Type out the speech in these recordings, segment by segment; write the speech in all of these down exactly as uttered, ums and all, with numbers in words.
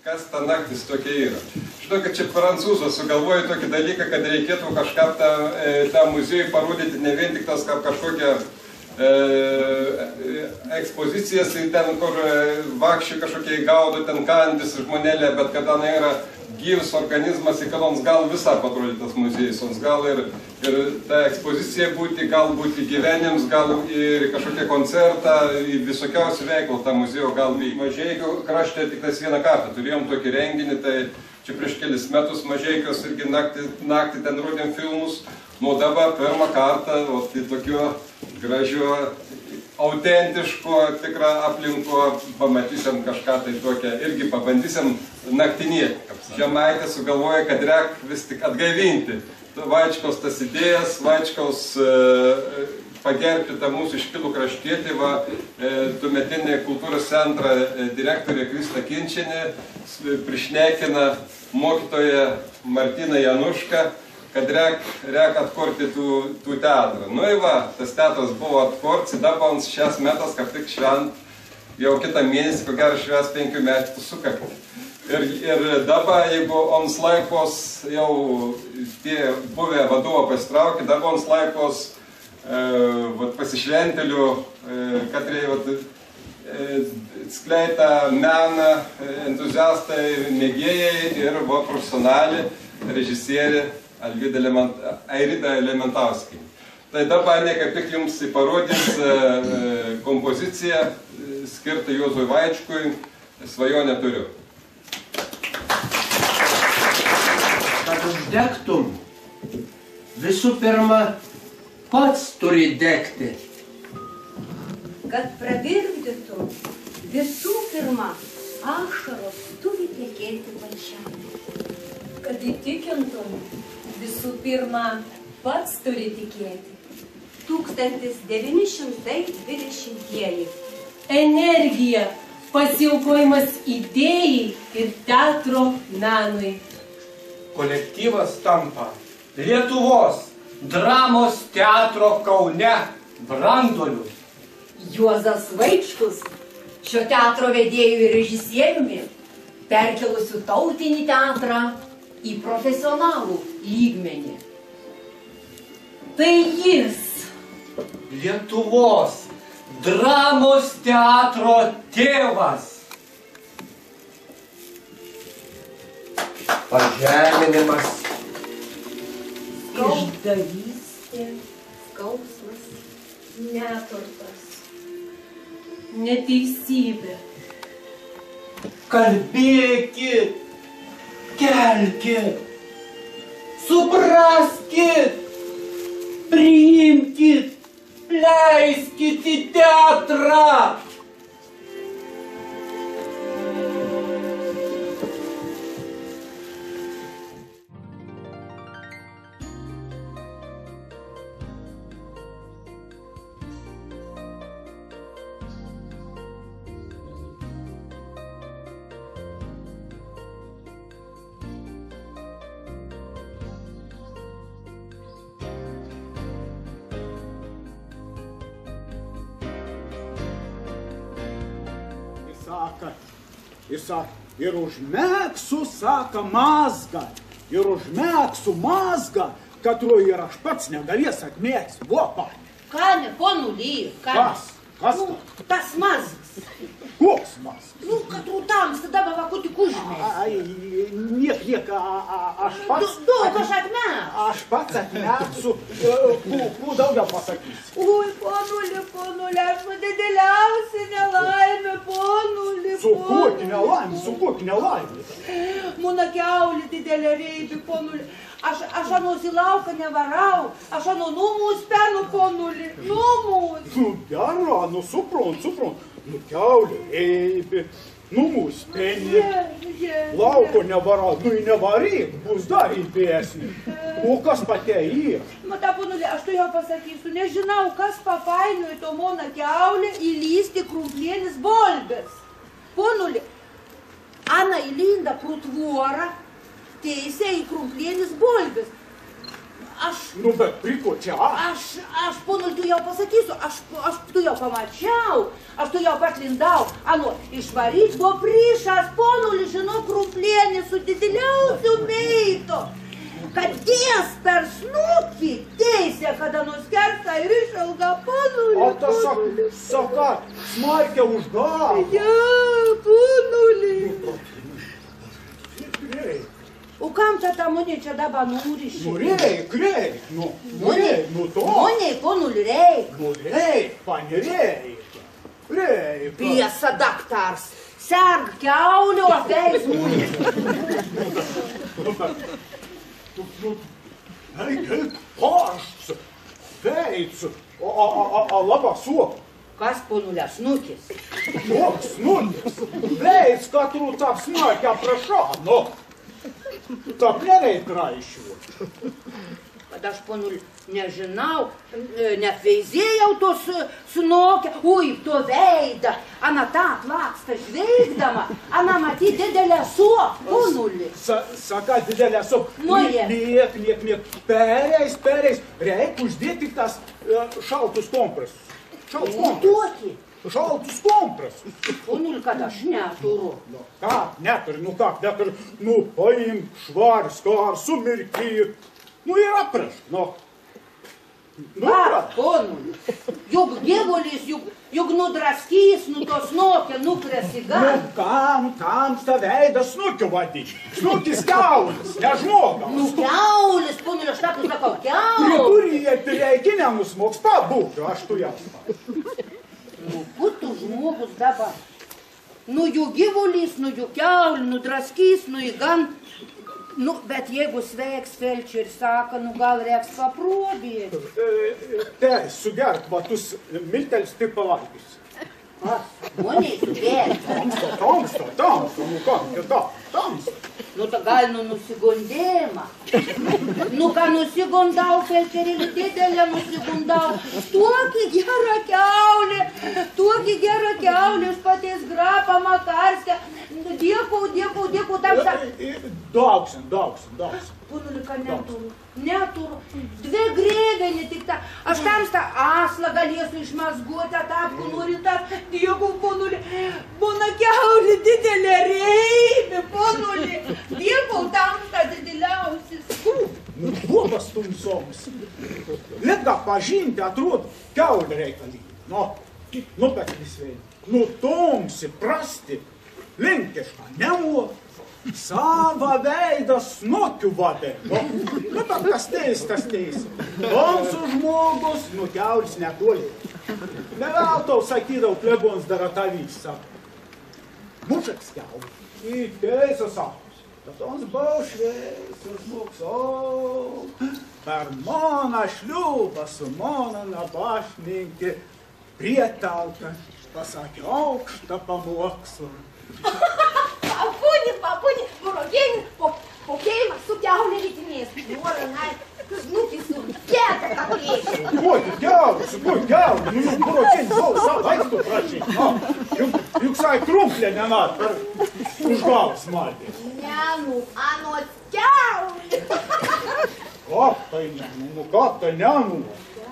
Kas ta naktis tokia yra? Žinau, kad čia prancūzas sugalvoja tokį dalyką, kad reikėtų kažką tą, tą muziejų parodyti ne vien tik tas kažkokią e, ekspozicijas, ten kur vakščiai kažkokie gaudo, ten kandis žmonėlė, bet kada na yra gyvas organizmas, į kad ons gal visą patrodytas muziejus, ons gal ir, ir ta ekspozicija būti, gal būti gyvenims, gal ir kažkokie koncertą, visokiausių veiklų tą muziejų gal vyk. Mažeikių krašte tik tais vieną kartą turėjom tokį renginį, tai čia prieš kelis metus Mažeikios irgi naktį, naktį ten rodėm filmus, nu dabar pirmą kartą, o tai tokio gražio, autentiško, tikrą aplinko, pamatysim kažką tai tokią, irgi pabandysim naktinėti. Žemaitė sugalvoja, kad reik vis tik atgaivinti Vaičkaus tas idėjas, Vaičkaus e, pagerbti tą mūsų iškilų kraštietį, va, e, tuometinį kultūros centrą e, direktorė Krista Kinčienė prišnekina mokytoją Martyną Janušką, kad reik, reik atkurti tų, tų teatrą. Nu ir va, tas teatras buvo atkurti, dabar ons šias metas, kaip tik švent, jau kitą mėnesį, ko gero švęs penkių metų sukaktį. Ir, ir dabar, jeigu ons laikos jau tie buvę vadovo pasitraukė, dabar ons laikos e, vat, pasišventėlių, e, kad reikia e, skleita meną, entuziastai, mėgėjai ir va, profesionali režisierė Airida Elementauskė. Tai dabar ne kaip tik jums parodys e, kompoziciją skirtą Juozui Vaičkui, Svajonę turiu. Kad uždegtum, visų pirma, pats turi degti. Kad pravirkdytum, visų pirma, ašaros turi tekėti pačiam. Kad įtikintum, visų pirma, pats turi tikėti. tūkstantis devyni šimtai dvidešimtieji. Energija, pasiaukojimas idėjai ir teatro menui. Kolektyvas tampa Lietuvos dramos teatro Kaune branduoliu. Juozas Vaičkus, šio teatro vedėjų ir režisieriumi, perkelusiu tautinį teatrą į profesionalų lygmenį. Tai jis. Lietuvos dramos teatro tėvas. Pažeminimas. Išdavystė, skausmas, neturtas, neteisybė. Kalbėkit, kelkit, supraskit, priimkit, leiskit į teatrą. Saka, ir saka, ir užmegsiu, saka, mazgą, ir užmegsiu mazgą, katru ir aš pats negalės atmėgsi, vopa. Ką ne, ponulį, ką? Kas? Kas nu, tas mazgas. Koks mazgas? Nu, katru tams, tada bavakų tik užmės. Ai, niek, niek, a, a, aš pats... Du, du aš atmes. Aš pats atmeksiu, kuo daugiau pasakysiu. Ui, ponulį, ponulį, aš man dideliausia nelaimė, ponulį, Su kokia nelaimė, su kokia nelaimė. Muna kiaulė didelė reibė, ponulį. Aš, aš anos į lauką nevarau, aš ano numus penu, ponulį, numus. Nu, gera, nu, suprant, suprant. Nu, kiaulė reibė, numus peni. Lauko nevarau, nu, į nevaryk, bus dar įbėsnė. O kas patei? Mata, ponulį, aš tu jau pasakysiu, nežinau, kas papainio į to moną kiaulę įlysti krumplėnis bolbės. Ponulį, Ana įlinda pro tvorą, teisė į krumplėnis bolbės. aš, Nu, bet priko čia aš. aš, aš, ponul, tu jau pasakysiu, aš, aš tu jau pamačiau, aš tu jau patlindau. Anu, išvaryt buvo prišas, ponul, žinau, krumplėnį su dideliausiu meito. Kad ties per snukį teisė, kada nuskersta ir išilga, ponuli. O tas saka, saka, smarkia už galvą. Ja, ponuli. Greit, O kam čia ta monė čia dabar nurišė? nu reik, reik, nu, nu reik, nu to. Monė, ponuli, reik. Nu reik, pani reik, reik. Piesa daktars. Serg kiaulio, ateis mūnė. Nu, nu, eik, eik, pašts, veids, o, o, o, o, labą suopą. Kas, ponulė, snukis? Koks nulis, veids, kad tu tap smarkia praša, nu. Tap nereik raišiu. Kad aš, ponuli, nežinau, net veizėjau to sunokę, ui, to veidą, ana tą plakstą žveigdama, ana matyti didelę suopą, ponuli. Sa, saka didelė suop. Nu, jie. Liek, liek, liek, pereis, pereis, reik uždėti tas e, šaltus kompresus. Šaltus kompresus. Tokį. Šaltus kompresus. Ponuli, kad aš neturiu. Nu, ką, neturi, nu ką, neturi, nu, paimk švarį, skar, sumirkyk. Nu, ir aprašk, nu. Nu, Va, aprašk. ponuli, juk gyvulis, juk, juk nudraskys, nu to snokę, nukrės į Nu, galą. kam, kam tą veidą snukiu vadyti? Snukis kiaulis, ne žmogaus. Nu, kiaulis, ponuli, aš taip sakau, kiaulis. Priturėje reikia nenusmoks pabūkiu, aš tu jas. Nu, būtų žmogus dabar. Nu, jų gyvulis, nu, jų kiaulį, nu, draskys, nu, į gan. Nu, bet jeigu sveiks felčerį sako, nu, gal reiks paprobėti. Te, sugerk batus, miltelis tik pavalgys. Moniai subėti. Tamsta, tamsta, tamsta, nu ką, kita, tamsta. Nu, ta gal, nu, nusigundėjimą. Nu, ką nusigundau, felčerį didelę nusigundau. Tuokį gerą kiaulį, tuokį gerą kiaulį, iš paties grapą Makarskę. Dėkau, dėkau, dėkau, tam sa... Daugsin, daugsin, daugsin. Ponuli, ką neturiu, neturiu. Dvi grėvenį tik tą. Aš tamstą aslą galėsiu išmazguoti, atapku nurintas. Dėkau, ponuli, būna kiaulį didelė reibė, ponuli. Dėkau, tamstą dideliausis. Nu, duodas tumsoms. Lietga pažinti, atrodo, kiaulį reikalį. Nu, nu, bet visvei. Nu, tomsi, prasti, linkiška, nemo. Sava veidą snukiu vadė. Nu, nu, bet kas teis, tas teis. Tomsų žmogus, nu, kiaulis netoli. Ne veltau sakydau, plebons dar atavys, sako. Mušaks kiaulis. Į teisą sako. Bet ons buvo šviesas žmogus, o. Per mano šliubą su mano nabašninkį prietalką pasakė aukštą pamokslą. Papuni, papuni, burokėnį, po, pokėjimas su kiaulė rytinės. Nuora, nai, snukis su kietą kakulėšį. Kuo kiaulis, kuo kiaulis, nu juk burokėnį buvo savo vaistų prašyti. Nu, juk, juk sai krumplė nenat per už galvas matė. Nenu, anot kiaulė. Ką tai nenu, nu ką tai nenu?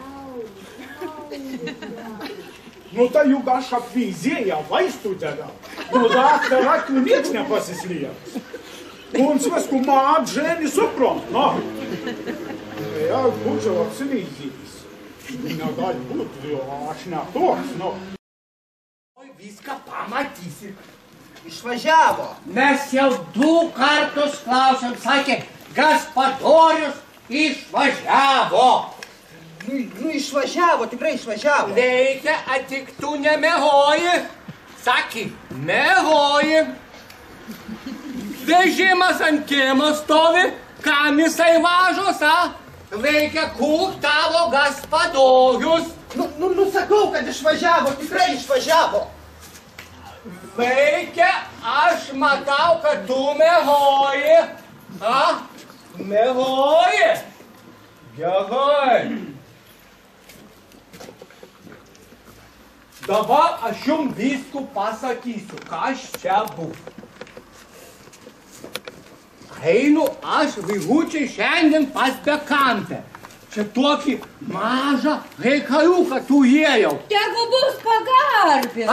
Nu tai juk aš apvizėję vaistų dedam. Nu daktara, tu nieks nepasisliekas. Un svesku man ženi suprant, na. Tai aš būčiau apsivizėjęs. Negali būti, aš ne toks, nu. Oi, viską pamatysi. Išvažiavo. Mes jau du kartus klausėm, sakė, Gaspadorius išvažiavo. Nu, nu išvažiavo, tikrai išvažiavo. Veikia, a tik tu nemehoji. Sakė, mehoji. Vežimas ant kiemo stovi, kam jisai važos, a? Veikia, kur tavo Gaspadorius. Nu, nu, nu sakau, kad išvažiavo, tikrai išvažiavo. Veikia, aš matau, kad tu mehoji. A? Mehoji. Gerai. Dabar aš jums viską pasakysiu, kas čia buvo. Einu aš, vyručiai, šiandien pas bekantę. čia tokį mažą reikaliuką turėjau. Tegu bus pagarbės.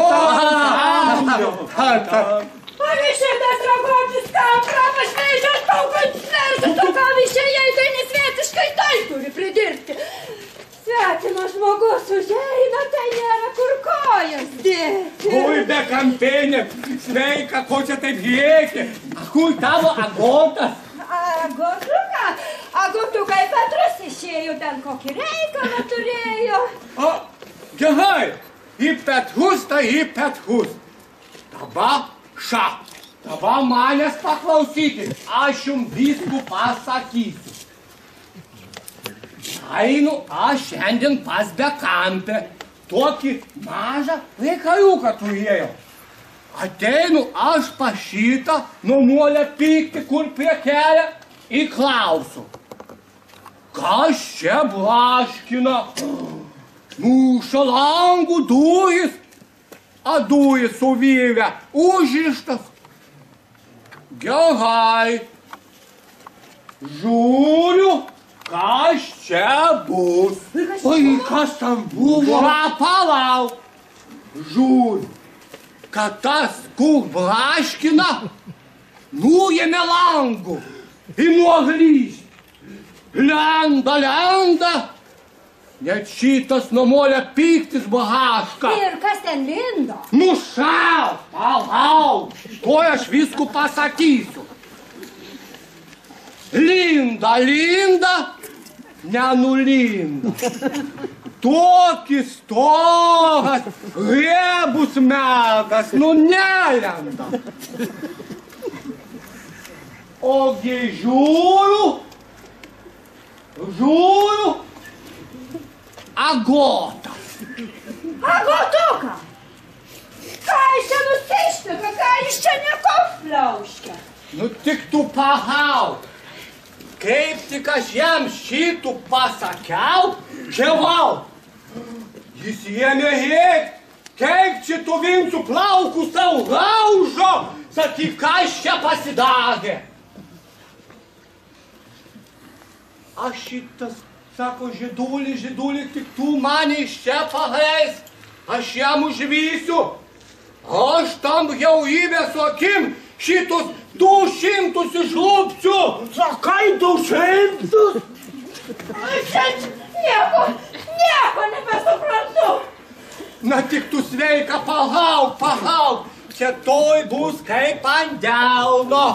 Pavyzdžiai, ragotis, ką pramas veižas tau, kad sversi, tu ką višėjai, tai nesvietiškai tai turi pridirbti. Svetimas žmogus užeina, tai nėra kur kojas dėti. Oi, be kampėnė, sveika, ko čia taip rėkia? Kur tavo agotas? Agotuką? Agotuką į Petras išėjo, ten kokį reikalą turėjo. O, gerai, į Petrus, tai į Petrus. Dabar ša, dabar manęs paklausyti, aš jums viską pasakysiu. Einu aš šiandien pas bekampę, tokį mažą reikaliuką turėjau. Ateinu aš pas šitą nuomolę pykti, kur prie kelio, ir klausiu. Kas čia blaškina? Muša langų duris, a duris suvyrę, užrištas. Gerai. Žiūriu. Kas čia bus? Oi, kas tam buvo? Palauk. Žiūriu, kad tas, kur blaškina, nuėmė langų ir nuoglys. Lenda, lenda. Net šitas nuomolė pyktis blaška. Ir kas ten lindo? Nušau, palauk. Tuoj aš viską pasakysiu. Linda, linda, nenulinda. Tokis storas, riebus megas, nu nelenda. Ogi žiūriu, žiūriu, agota. Agotuką? Ką jis čia nusišneka, ką jis čia nekofliauškia? Nu tik tu pagauk. Kaip tik aš jam šitų pasakiau, džiavau. Jis ėmė rėkt, kaip čia tu Vincu plaukų savo laužo, sakyk, kas čia pasidarė. Aš šitas, sako, žydulį, žydulį, tik tu mane iš čia paleis, aš jam užvysiu. Aš tam jau įvesiu akim šitus du šimtus išlupsiu. Sakai, du šimtus? Aš čia nieko, nieko nebesuprantu. Na tik tu sveika, palauk, palauk. Čia toj bus kaip ant delno.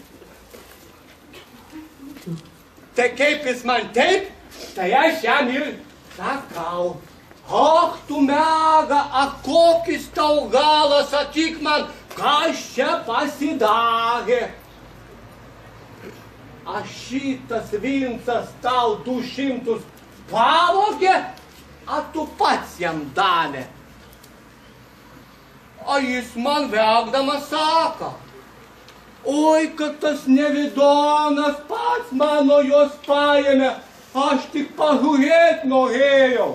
Tai kaip jis man taip, tai aš jam ir sakau. Ak tu mega, a kokis tau galas, sakyk man, kas čia pasidarė. A šitas Vincas tau du šimtus pavogė, a tu pats jam davė. A jis man verkdamas sako, oi, kad tas nevidonas pats mano jos paėmė, aš tik pažiūrėt norėjau.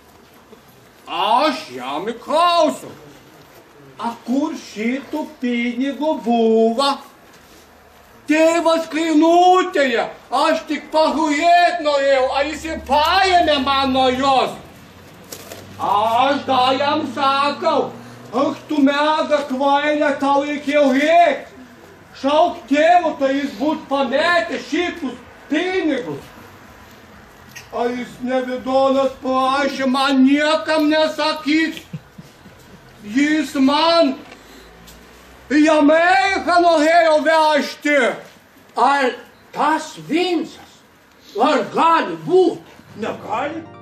Aš jam įklausiu, a kur šitų pinigų buvo? Tėvas Klinutėje, aš tik pažiūrėt norėjau, a jis ir paėmė mano jos. Aš da jam sakau, ach tu mega kvailė, tau reikėjo rėkt. Šauk tėvų, tai jis būt pametę šitus pinigus. A jis nevidonas prašė man niekam nesakyt. Jis man į Ameriką norėjo vežti. Ar tas Vincas, ar gali būt? Negali.